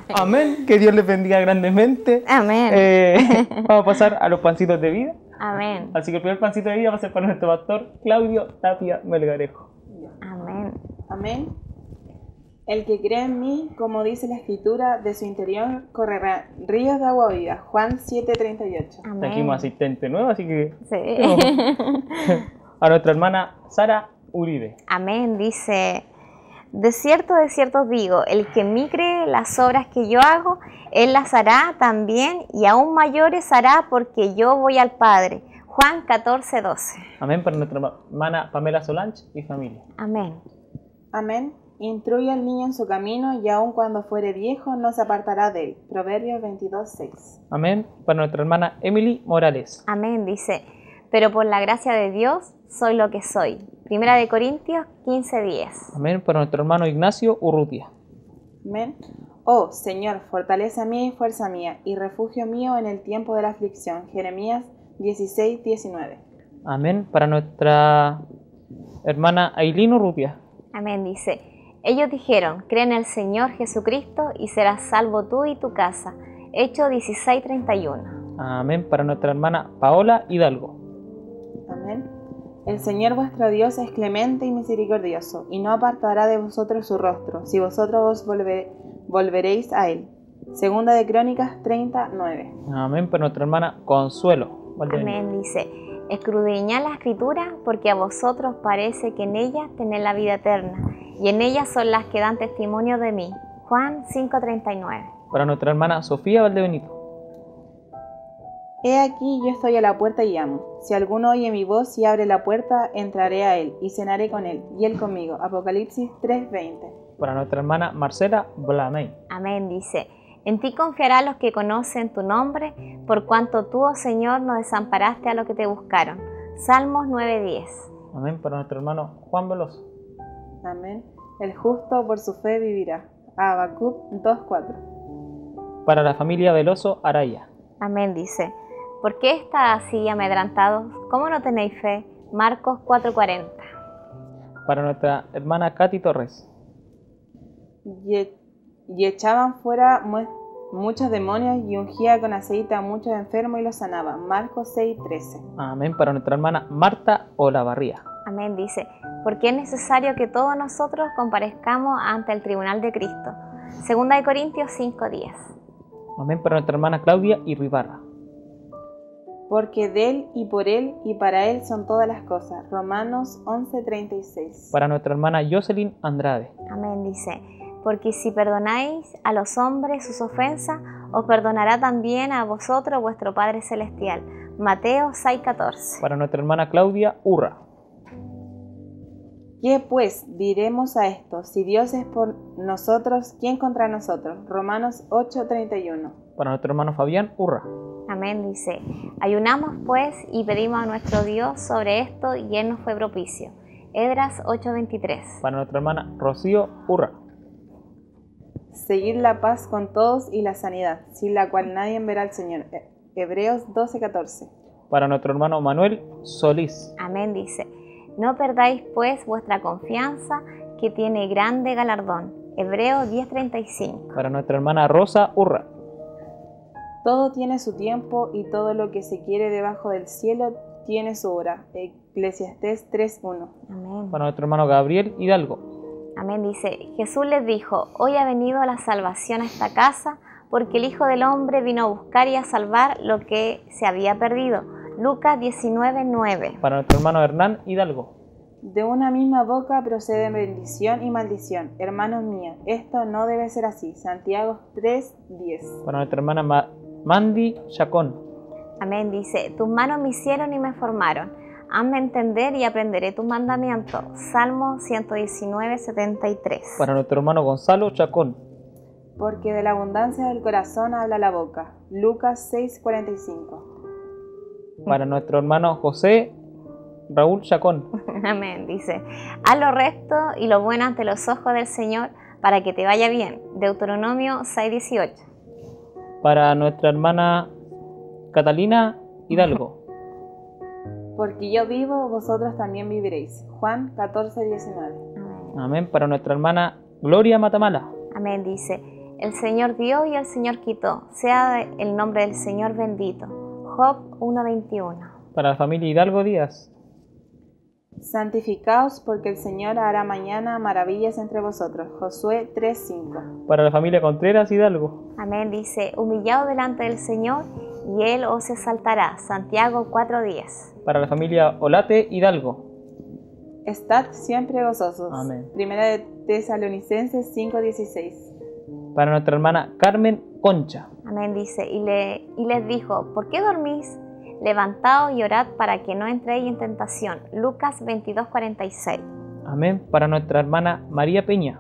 Amén. Que Dios les bendiga grandemente. Amén. Vamos a pasar a los pancitos de vida. Amén. Así que el primer pancito de vida va a ser para nuestro pastor Claudio Tapia Melgarejo. Amén. Amén. El que cree en mí, como dice la escritura, de su interior correrán ríos de agua viva. Juan 7:38. Amén. Trajimos asistente nuevo, así que Sí. a nuestra hermana Sara Uribe. Amén. Dice, de cierto os digo, el que en mí cree las obras que yo hago, él las hará también y aún mayores hará porque yo voy al Padre. Juan 14:12. Amén para nuestra hermana Pamela Solange y familia. Amén. Amén. Instruye al niño en su camino y aun cuando fuere viejo no se apartará de él. Proverbios 22:6. Amén para nuestra hermana Emily Morales. Amén. Dice, pero por la gracia de Dios soy lo que soy. Primera de Corintios 15:10. Amén para nuestro hermano Ignacio Urrutia. Amén. Oh Señor, fortaleza mía y fuerza mía, y refugio mío en el tiempo de la aflicción. Jeremías 16:19. Amén para nuestra hermana Ailín Urrutia. Amén. Dice, ellos dijeron, cree en el Señor Jesucristo y serás salvo tú y tu casa. Hechos 16:31. Amén para nuestra hermana Paola Hidalgo. Amén. El Señor vuestro Dios es clemente y misericordioso, y no apartará de vosotros su rostro, si vosotros os volveréis a él. Segunda de Crónicas 30:9. Amén para nuestra hermana Consuelo Valdebenito. Amén. Dice, escudriñad la escritura porque a vosotros parece que en ellas tenéis la vida eterna y en ellas son las que dan testimonio de mí. Juan 5:39. Para nuestra hermana Sofía Valdebenito. He aquí yo estoy a la puerta y llamo. Si alguno oye mi voz y abre la puerta, entraré a él y cenaré con él y él conmigo. Apocalipsis 3:20. Para nuestra hermana Marcela Blamey. Amén. Dice, en ti confiarán los que conocen tu nombre, por cuanto tú, oh Señor, no desamparaste a los que te buscaron. Salmos 9:10. Amén para nuestro hermano Juan Veloso. Amén. El justo por su fe vivirá. Habacuc 2:4. Para la familia Veloso Araya. Amén. Dice, ¿por qué estáis así amedrantados? ¿Cómo no tenéis fe? Marcos 4:40. Para nuestra hermana Katy Torres. Y echaban fuera muchos demonios y ungía con aceite a muchos enfermos y los sanaba. Marcos 6:13. Amén para nuestra hermana Marta Olavarría. Amén. Dice, porque es necesario que todos nosotros comparezcamos ante el tribunal de Cristo. Segunda de Corintios 5:10. Amén para nuestra hermana Claudia Irribarra. Porque de él y por él y para él son todas las cosas. Romanos 11:36. Para nuestra hermana Jocelyn Andrade. Amén. Dice, porque si perdonáis a los hombres sus ofensas, os perdonará también a vosotros vuestro Padre Celestial. Mateo 6:14. Para nuestra hermana Claudia Urra. ¿Qué pues diremos a esto? Si Dios es por nosotros, ¿quién contra nosotros? Romanos 8:31. Para nuestro hermano Fabián Urra. Amén. Dice, ayunamos pues y pedimos a nuestro Dios sobre esto y él nos fue propicio. Esdras 8:23. Para nuestra hermana Rocío Urra. Seguir la paz con todos y la sanidad, sin la cual nadie verá al Señor. Hebreos 12:14. Para nuestro hermano Manuel Solís. Amén. Dice, no perdáis pues vuestra confianza, que tiene grande galardón. Hebreos 10:35. Para nuestra hermana Rosa Urra. Todo tiene su tiempo y todo lo que se quiere debajo del cielo tiene su hora. Eclesiastés 3:1. Amén. Para nuestro hermano Gabriel Hidalgo. Amén. Dice, Jesús les dijo, hoy ha venido la salvación a esta casa, porque el Hijo del Hombre vino a buscar y a salvar lo que se había perdido. Lucas 19:9. Para nuestro hermano Hernán Hidalgo. De una misma boca procede bendición y maldición. Hermanos míos, esto no debe ser así. Santiago 3:10. Para nuestra hermana Mandy Chacón. Amén. Dice, tus manos me hicieron y me formaron. Hazme entender y aprenderé tus mandamientos. Salmo 119:73. Para nuestro hermano Gonzalo Chacón. Porque de la abundancia del corazón habla la boca. Lucas 6:45. Para nuestro hermano José Raúl Chacón. Amén. Dice, haz lo recto y lo bueno ante los ojos del Señor para que te vaya bien. Deuteronomio 6:18. Para nuestra hermana Catalina Hidalgo. Porque yo vivo, vosotros también viviréis. Juan 14:19. Amén. Amén. Para nuestra hermana Gloria Matamala. Amén. Dice, El Señor dio y el Señor quitó. Sea el nombre del Señor bendito. Job 1:21. Para la familia Hidalgo Díaz. Santificaos, porque el Señor hará mañana maravillas entre vosotros. Josué 3:5. Para la familia Contreras Hidalgo. Amén. Dice, humillaos delante del Señor y Él os exaltará. Santiago 4:10. Para la familia Olate Hidalgo. Estad siempre gozosos. Amén. Primera de Tesalonicenses 5:16. Para nuestra hermana Carmen Concha. Amén. Dice, y les dijo, ¿por qué dormís? Levantaos y orad para que no entréis en tentación. Lucas 22:46. Amén. Para nuestra hermana María Peña.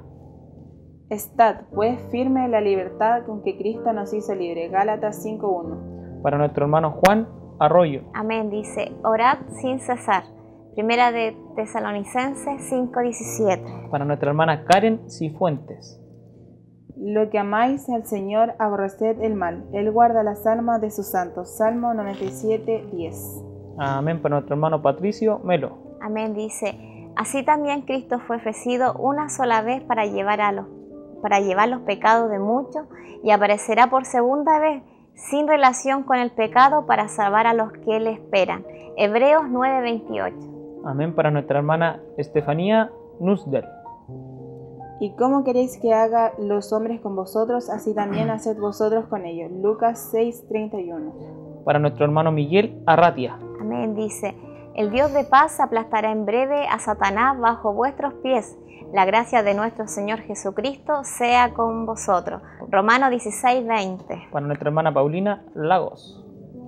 Estad, pues, firme en la libertad con que Cristo nos hizo libre. Gálatas 5:1. Para nuestro hermano Juan Arroyo. Amén. Dice, orad sin cesar. Primera de Tesalonicenses 5:17. Para nuestra hermana Karen Cifuentes. Lo que amáis al Señor, aborreced el mal. Él guarda las almas de sus santos. Salmo 97:10. Amén. Para nuestro hermano Patricio Melo. Amén. Dice, así también Cristo fue ofrecido una sola vez para llevar los pecados de muchos y aparecerá por segunda vez sin relación con el pecado para salvar a los que le esperan. Hebreos 9:28. Amén. Para nuestra hermana Estefanía Nusdel. ¿Y cómo queréis que haga los hombres con vosotros? Así también haced vosotros con ellos. Lucas 6:31. Para nuestro hermano Miguel Arratia. Amén. Dice, el Dios de paz aplastará en breve a Satanás bajo vuestros pies. La gracia de nuestro Señor Jesucristo sea con vosotros. Romanos 16:20. Para nuestra hermana Paulina Lagos.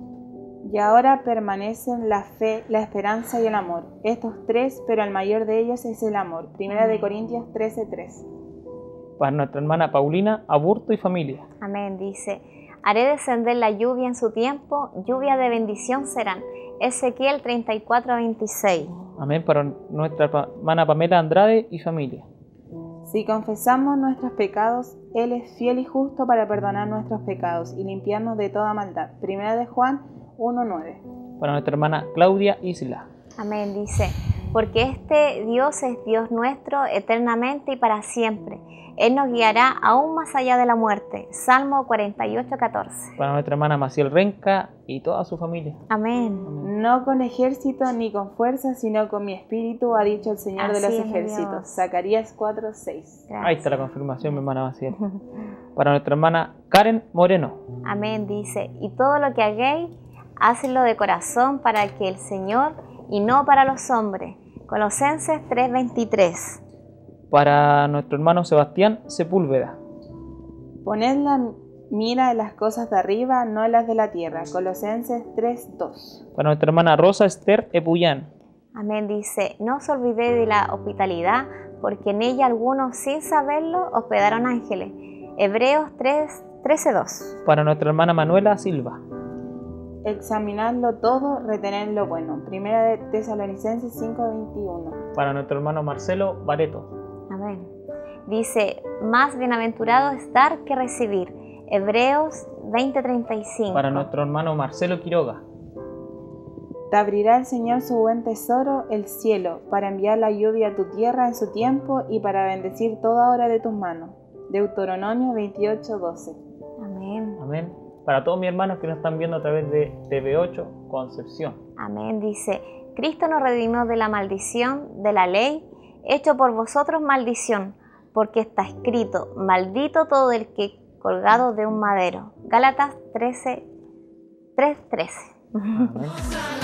Y ahora permanecen la fe, la esperanza y el amor. Estos tres, pero el mayor de ellos es el amor. Primera de Corintios 13:3. Para nuestra hermana Paulina Aburto y familia. Amén. Dice, haré descender la lluvia en su tiempo, lluvia de bendición serán. Ezequiel 34:26. Amén. Para nuestra hermana Pamela Andrade y familia. Si confesamos nuestros pecados, Él es fiel y justo para perdonar nuestros pecados y limpiarnos de toda maldad. Primera de Juan 1:9. Para nuestra hermana Claudia Isla. Amén. Dice, porque este Dios es Dios nuestro eternamente y para siempre. Él nos guiará aún más allá de la muerte. Salmo 48:14. Para nuestra hermana Maciel Renca y toda su familia. Amén. No con ejército ni con fuerza, sino con mi espíritu, ha dicho el Señor de los Así es, ejércitos. Dios. Zacarías 4:6. Ahí está la confirmación, mi hermana Maciel. Para nuestra hermana Karen Moreno. Amén. Dice, y todo lo que hagáis, hacedlo de corazón para que el Señor y no para los hombres. Colosenses 3:23. Para nuestro hermano Sebastián Sepúlveda. Poned la mira en las cosas de arriba, no en las de la tierra. Colosenses 3:2. Para nuestra hermana Rosa Esther Epuyán. Amén. Dice, no os olvidéis de la hospitalidad, porque en ella algunos sin saberlo hospedaron ángeles. Hebreos 13:2. Para nuestra hermana Manuela Silva. Examinadlo todo, retened lo bueno. Primera de Tesalonicenses 5:21. Para nuestro hermano Marcelo Bareto. Amén. Dice, más bienaventurado es dar que recibir. Hebreos 20:35. Para nuestro hermano Marcelo Quiroga. Te abrirá el Señor su buen tesoro, el cielo, para enviar la lluvia a tu tierra en su tiempo y para bendecir toda obra de tus manos. Deuteronomio 28:12. Amén. Amén. Para todos mis hermanos que nos están viendo a través de TV8 Concepción. Amén. Dice, Cristo nos redimió de la maldición de la ley, hecho por vosotros maldición, porque está escrito, maldito todo el que colgado de un madero. Gálatas 3:13. Amén.